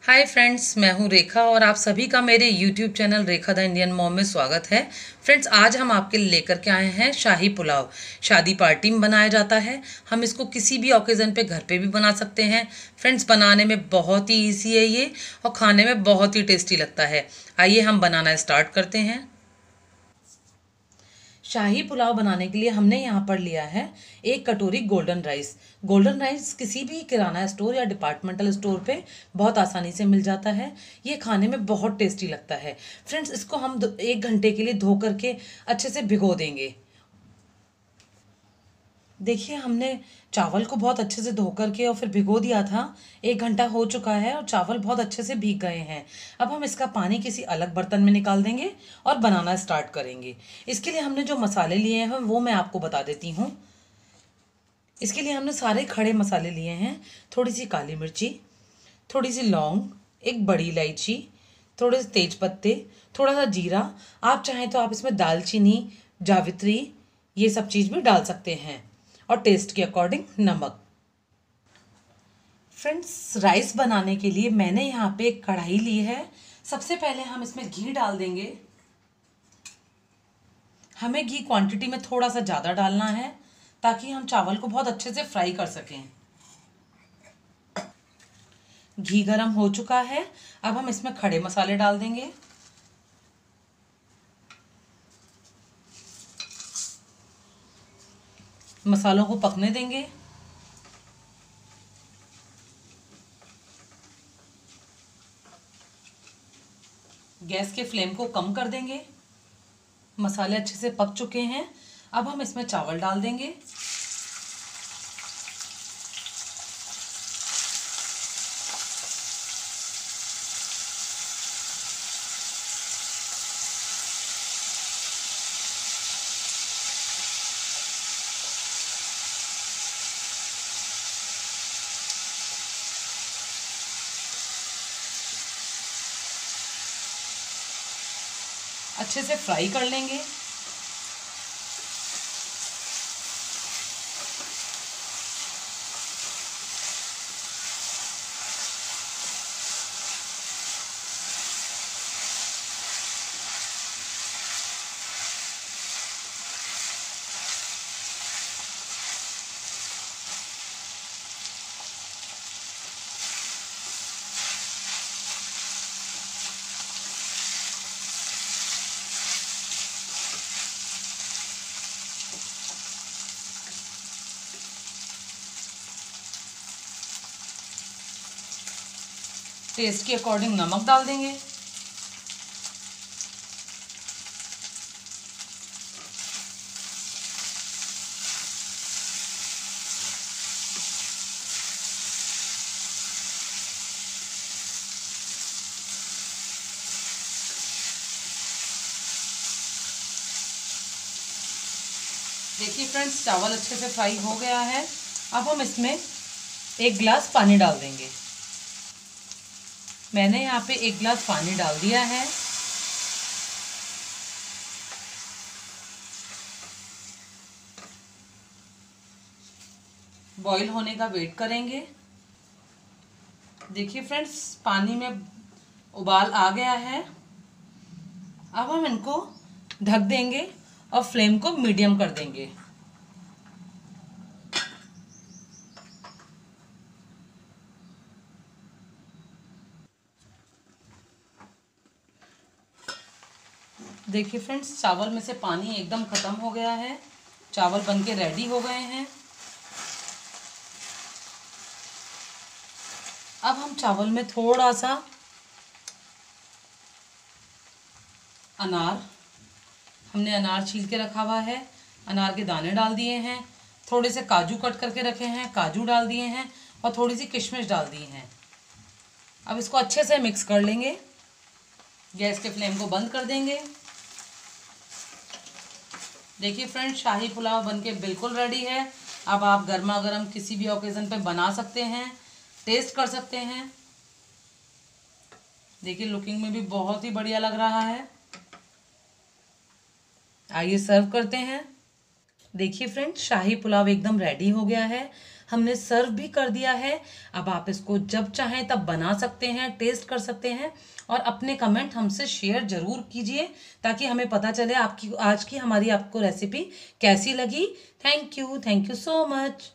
Hi friends, मैं हूं रेखा और आप सभी का मेरे YouTube channel Rekha the Indian mom में स्वागत है। फ्रेंड्स, आज हम आपके लिए लेकर के आए हैं शाही पुलाव। शादी पार्टी में बनाया जाता है। हम इसको किसी भी ओकेज़न पे घर पे भी बना सकते हैं। फ्रेंड्स, बनाने में बहुत ही ईजी है ये और खाने में बहुत ही टेस्टी लगता है। आइए हम बनाना स्टार्ट करते हैं। शाही पुलाव बनाने के लिए हमने यहाँ पर लिया है 1 कटोरी गोल्डन राइस। गोल्डन राइस किसी भी किराना स्टोर या डिपार्टमेंटल स्टोर पे बहुत आसानी से मिल जाता है। ये खाने में बहुत टेस्टी लगता है। फ्रेंड्स, इसको हम 1 घंटे के लिए धो करके अच्छे से भिगो देंगे। देखिए, हमने चावल को बहुत अच्छे से धो करके और फिर भिगो दिया था। 1 घंटा हो चुका है और चावल बहुत अच्छे से भीग गए हैं। अब हम इसका पानी किसी अलग बर्तन में निकाल देंगे और बनाना स्टार्ट करेंगे। इसके लिए हमने जो मसाले लिए हैं वो मैं आपको बता देती हूँ। इसके लिए हमने सारे खड़े मसाले लिए हैं। थोड़ी सी काली मिर्ची, थोड़ी सी लौंग, एक बड़ी इलायची, थोड़े से तेज पत्ते, थोड़ा सा जीरा। आप चाहें तो आप इसमें दालचीनी, जावित्री, ये सब चीज़ भी डाल सकते हैं और टेस्ट के अकॉर्डिंग नमक। फ्रेंड्स, राइस बनाने के लिए मैंने यहाँ पे एक कढ़ाई ली है। सबसे पहले हम इसमें घी डाल देंगे। हमें घी क्वांटिटी में थोड़ा सा ज़्यादा डालना है ताकि हम चावल को बहुत अच्छे से फ्राई कर सकें। घी गरम हो चुका है। अब हम इसमें खड़े मसाले डाल देंगे। मसालों को पकने देंगे। गैस के फ्लेम को कम कर देंगे। मसाले अच्छे से पक चुके हैं। अब हम इसमें चावल डाल देंगे। अच्छे से फ्राई कर लेंगे। टेस्ट के अकॉर्डिंग नमक डाल देंगे। देखिए फ्रेंड्स, चावल अच्छे से फ्राई हो गया है। अब हम इसमें 1 गिलास पानी डाल देंगे। मैंने यहाँ पे 1 गिलास पानी डाल दिया है। बॉईल होने का वेट करेंगे। देखिए फ्रेंड्स, पानी में उबाल आ गया है। अब हम इनको ढक देंगे और फ्लेम को मीडियम कर देंगे। देखिए फ्रेंड्स, चावल में से पानी एकदम ख़त्म हो गया है। चावल बनके रेडी हो गए हैं। अब हम चावल में थोड़ा सा हमने अनार छील के रखा हुआ है, अनार के दाने डाल दिए हैं। थोड़े से काजू कट करके रखे हैं, काजू डाल दिए हैं और थोड़ी सी किशमिश डाल दी हैं। अब इसको अच्छे से मिक्स कर लेंगे। गैस के फ्लेम को बंद कर देंगे। देखिए फ्रेंड्स, शाही पुलाव बनके बिल्कुल रेडी है। अब आप गर्मा गर्म किसी भी ओकेज़न पे बना सकते हैं, टेस्ट कर सकते हैं। देखिए, लुकिंग में भी बहुत ही बढ़िया लग रहा है। आइए सर्व करते हैं। देखिए फ्रेंड्स, शाही पुलाव एकदम रेडी हो गया है। हमने सर्व भी कर दिया है। अब आप इसको जब चाहें तब बना सकते हैं, टेस्ट कर सकते हैं और अपने कमेंट हमसे शेयर जरूर कीजिए ताकि हमें पता चले आपकी आज की हमारी आपको रेसिपी कैसी लगी। Thank you so much.